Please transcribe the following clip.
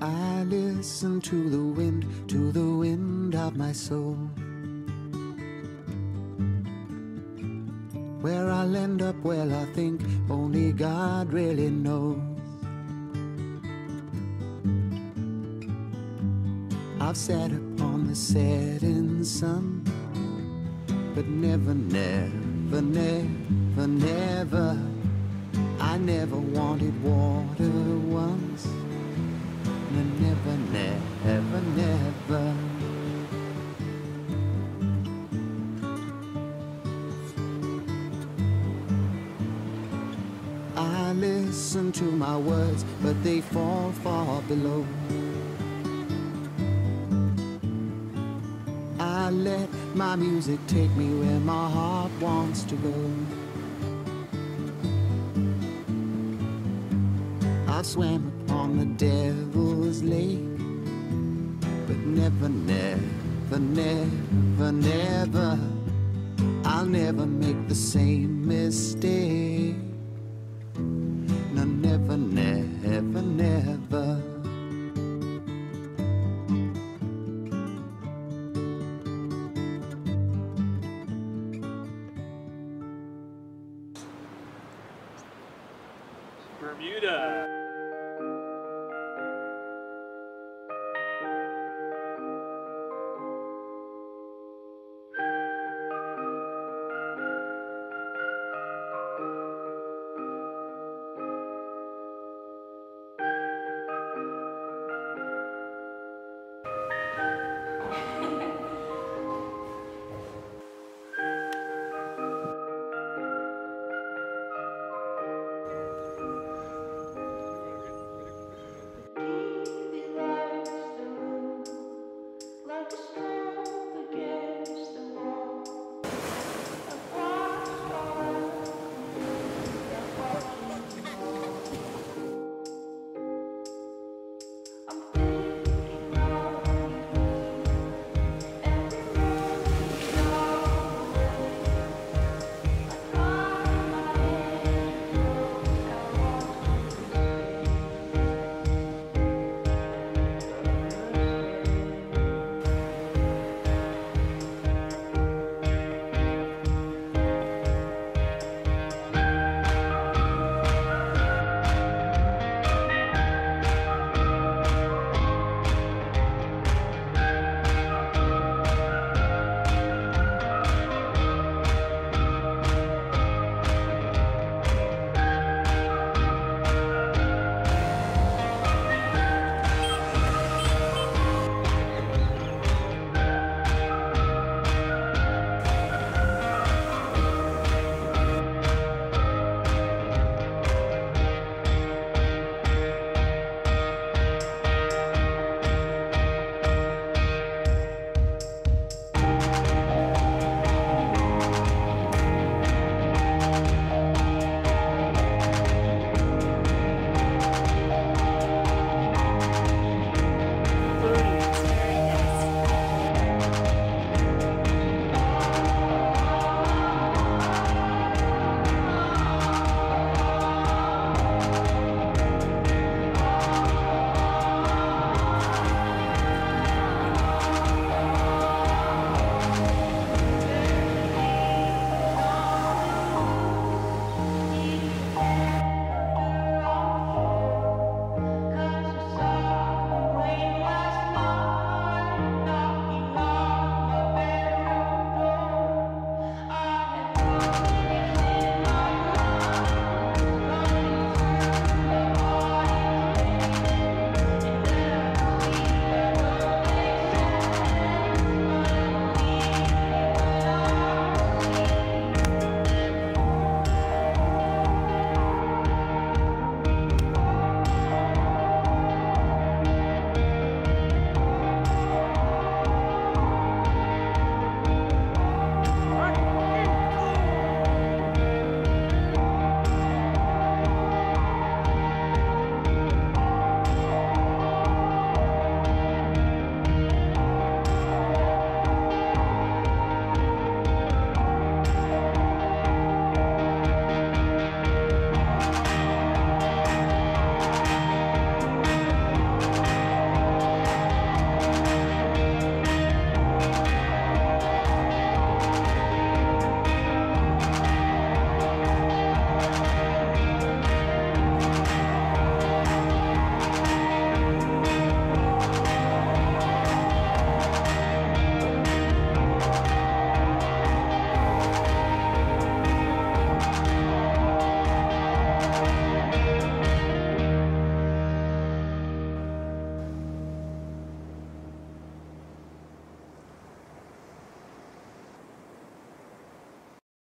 I listen to the wind of my soul. Where I'll end up, well, I think only God really knows. I've sat upon the setting sun, but never, never, never, never, I never wanted water once. No, never, never, never. I listen to my words, but they fall far below. I let my music take me where my heart wants to go. I've swam upon the devil's lake, but never, never, never, never, I'll never make the same mistake. No, never, never, never. Bermuda.